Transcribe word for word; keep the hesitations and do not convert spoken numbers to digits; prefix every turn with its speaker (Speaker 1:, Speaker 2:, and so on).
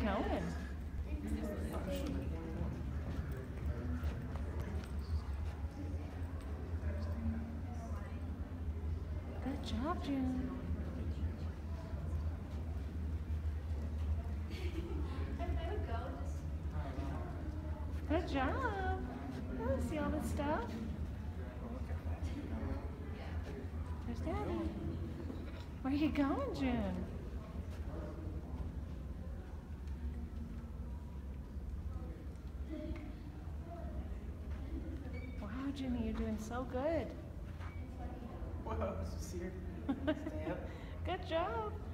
Speaker 1: snowing. Good job, June. Good job. Oh, see all this stuff? There's Daddy. Where are you going, June? Wow, Jimmy, you're doing so good.
Speaker 2: Whoa, this is here.
Speaker 1: Good job.